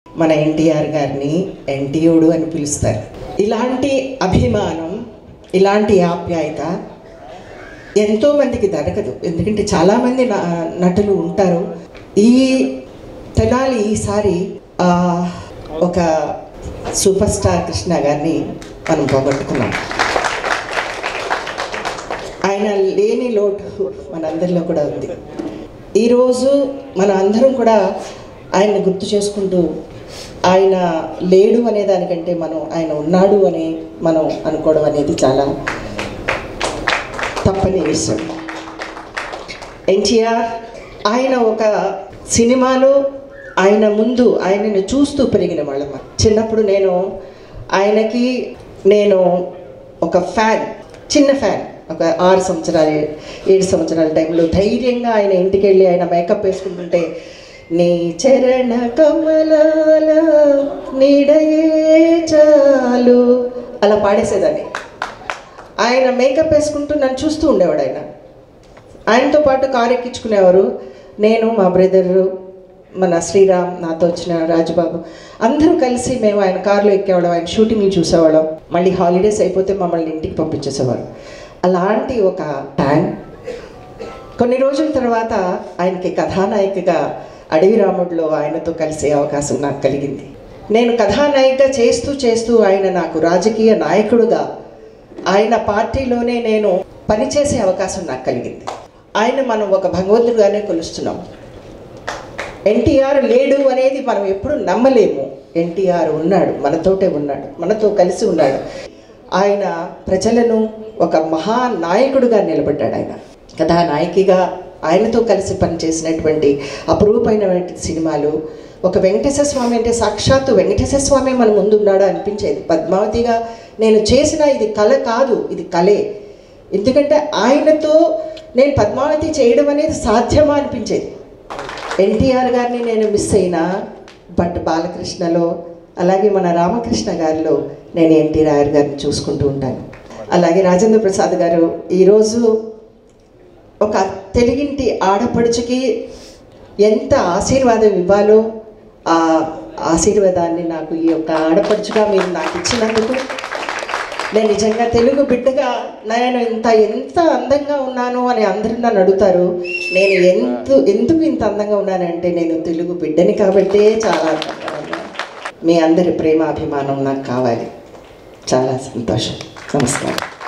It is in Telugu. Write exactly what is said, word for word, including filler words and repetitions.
మన ఎన్టీఆర్ గారిని ఎన్టీయుడు అని పిలుస్తారు. ఇలాంటి అభిమానం, ఇలాంటి ఆప్యాయత ఎంతోమందికి దొరకదు. ఎందుకంటే చాలామంది నటులు ఉంటారు. ఈ తెనాలి ఈసారి ఒక సూపర్ స్టార్ కృష్ణ గారిని మనం పోగొట్టుకున్నాం. ఆయన లేని లోటు మనందరిలో కూడా ఉంది. ఈరోజు మన అందరం కూడా ఆయన్ని గుర్తు చేసుకుంటూ, ఆయన లేడు అనే దానికంటే మనం ఆయన ఉన్నాడు అని మనం అనుకోవడం అనేది చాలా తప్పని విషయం. ఎన్టీఆర్ ఆయన ఒక సినిమాలో ఆయన ముందు ఆయనను చూస్తూ పెరిగిన వాళ్ళం. చిన్నప్పుడు నేను ఆయనకి నేను ఒక ఫ్యాన్, చిన్న ఫ్యాన్. ఒక ఆరు సంవత్సరాలు ఏడు సంవత్సరాల టైంలో ధైర్యంగా ఆయన ఇంటికి వెళ్ళి ఆయన మేకప్ వేసుకుంటుంటే, నీ చరణ కమలాల నీడయే చాలు అలా పాడేసేదాన్ని. ఆయన మేకప్ వేసుకుంటూ నన్ను చూస్తూ ఉండేవాడు. ఆయన ఆయనతో పాటు కారు ఎక్కించుకునేవారు. నేను, మా బ్రదరు, మన శ్రీరామ్, నాతో వచ్చిన రాజుబాబు అందరూ కలిసి మేము ఆయన కారులో ఎక్కేవాళ్ళం. ఆయన షూటింగ్లు చూసేవాళ్ళం. మళ్ళీ హాలిడేస్ అయిపోతే మమ్మల్ని ఇంటికి పంపించేసేవారు. అలాంటి ఒక ఫ్యాన్. కొన్ని రోజుల తర్వాత ఆయనకి కథానాయికగా అడవి రాముడిలో ఆయనతో కలిసే అవకాశం నాకు కలిగింది. నేను కథానాయికగా చేస్తూ చేస్తూ ఆయన నాకు రాజకీయ నాయకుడుగా ఆయన పార్టీలోనే నేను పనిచేసే అవకాశం నాకు కలిగింది. ఆయన మనం ఒక భగవంతుడుగానే కొలుస్తున్నాం. ఎన్టీఆర్ లేడు అనేది మనం ఎప్పుడు నమ్మలేము. ఎన్టీఆర్ ఉన్నాడు, మనతోటే ఉన్నాడు, మనతో కలిసి ఉన్నాడు. ఆయన ప్రజలను ఒక మహానాయకుడుగా నిలబడ్డాడు. ఆయన కథానాయకిగా ఆయనతో కలిసి పనిచేసినటువంటి అపురూపమైనటువంటి సినిమాలు. ఒక వెంకటేశ్వర స్వామి అంటే సాక్షాత్తు వెంకటేశ్వర స్వామి మన ముందు ఉన్నాడు అనిపించేది. పద్మావతిగా నేను చేసిన ఇది కళ కాదు, ఇది కళే. ఎందుకంటే ఆయనతో నేను పద్మావతి చేయడం అనేది సాధ్యమా అనిపించేది. ఎన్టీఆర్ గారిని నేను మిస్ అయినా, బట్ బాలకృష్ణలో అలాగే మన రామకృష్ణ గారిలో నేను ఎన్టీఆర్ గారిని చూసుకుంటూ ఉంటాను. అలాగే రాజేంద్ర ప్రసాద్ గారు ఈరోజు ఒక తెలుగింటి ఆడపడుచుకి ఎంత ఆశీర్వాదం ఇవ్వాలో ఆ ఆశీర్వాదాన్ని నాకు ఈ యొక్క ఆడపడుచుగా మీరు నాకు ఇచ్చినందుకు నేను నిజంగా తెలుగు బిడ్డగా నేను ఇంత ఎంత అందంగా ఉన్నాను అని అందరూ నన్ను అడుగుతారు. నేను ఎంత ఎందుకు ఇంత అందంగా ఉన్నానంటే నేను తెలుగు బిడ్డని కాబట్టే చాలా అందంగా ఉన్నాను. మీ అందరి ప్రేమ అభిమానం నాకు కావాలి. చాలా సంతోషం. నమస్కారం.